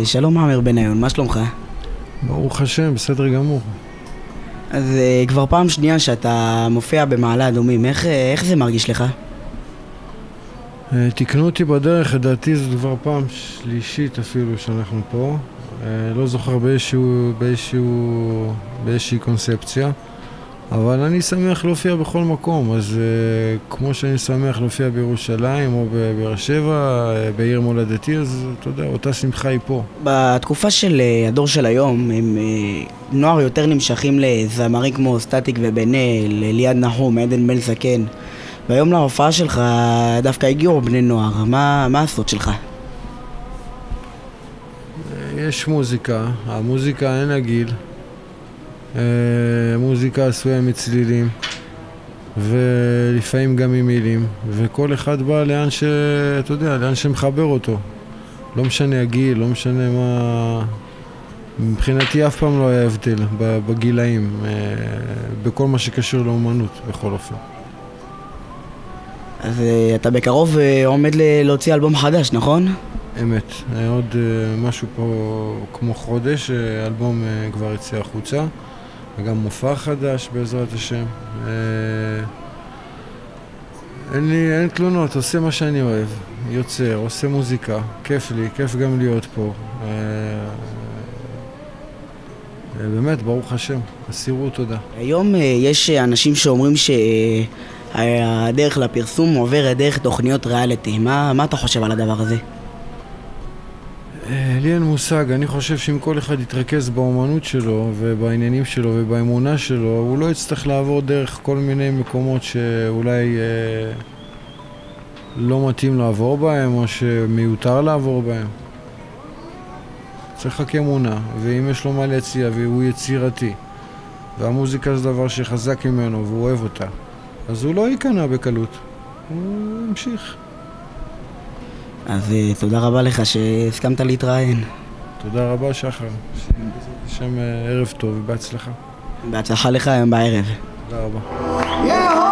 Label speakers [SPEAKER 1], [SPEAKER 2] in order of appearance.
[SPEAKER 1] שלום עמר בניון, מה שלומך?
[SPEAKER 2] ברוך השם, בסדר גמור.
[SPEAKER 1] אז כבר פעם שנייה שאתה מופיע במעלה אדומים, איך זה מרגיש לך?
[SPEAKER 2] תקנו אותי בדרך, לדעתי זו כבר פעם שלישית אפילו שאנחנו פה. לא זוכר באיזושהי קונספציה, אבל אני שמח להופיע בכל מקום, אז כמו שאני שמח להופיע בירושלים או בבאר שבע, בעיר מולדתי, אז אתה יודע, אותה שמחה היא פה.
[SPEAKER 1] בתקופה של הדור של היום, הם נוער יותר נמשכים לזמרים כמו סטטיק ובן אל, ליעד נחום, עדן בן זקן. והיום להופעה שלך דווקא הגיעו בני נוער, מה הסוד שלך?
[SPEAKER 2] יש מוזיקה, המוזיקה אין לה גיל. מוזיקה עשויה מצלילים ולפעמים גם ממילים, וכל אחד בא לאן אתה יודע, לאן שמחבר אותו. לא משנה הגיל, לא משנה מה. מבחינתי אף פעם לא היה הבדל בגילאים, בכל מה שקשור לאומנות בכל אופן.
[SPEAKER 1] אז אתה בקרוב עומד להוציא אלבום חדש, נכון?
[SPEAKER 2] אמת, עוד משהו פה כמו חודש, אלבום כבר יצא החוצה, וגם מופע חדש בעזרת השם. אין תלונות, עושה מה שאני אוהב, יוצר, עושה מוזיקה, כיף לי, כיף גם להיות פה. באמת, ברוך השם, הסירו תודה.
[SPEAKER 1] היום יש אנשים שאומרים שהדרך לפרסום עוברת דרך תוכניות ריאליטי. מה אתה חושב על הדבר הזה?
[SPEAKER 2] לי אין מושג, אני חושב שאם כל אחד יתרכז באומנות שלו ובעניינים שלו ובאמונה שלו, הוא לא יצטרך לעבור דרך כל מיני מקומות שאולי לא מתאים לעבור בהם או שמיותר לעבור בהם. צריך רק אמונה, ואם יש לו מה להציע והוא יצירתי והמוזיקה זה דבר שחזק ממנו והוא אוהב אותה, אז הוא לא ייכנע בקלות, הוא ימשיך.
[SPEAKER 1] אז תודה רבה לך שהסכמת להתראיין.
[SPEAKER 2] תודה רבה שחר, שם ערב טוב ובהצלחה.
[SPEAKER 1] בהצלחה לך היום בערב.
[SPEAKER 2] תודה רבה.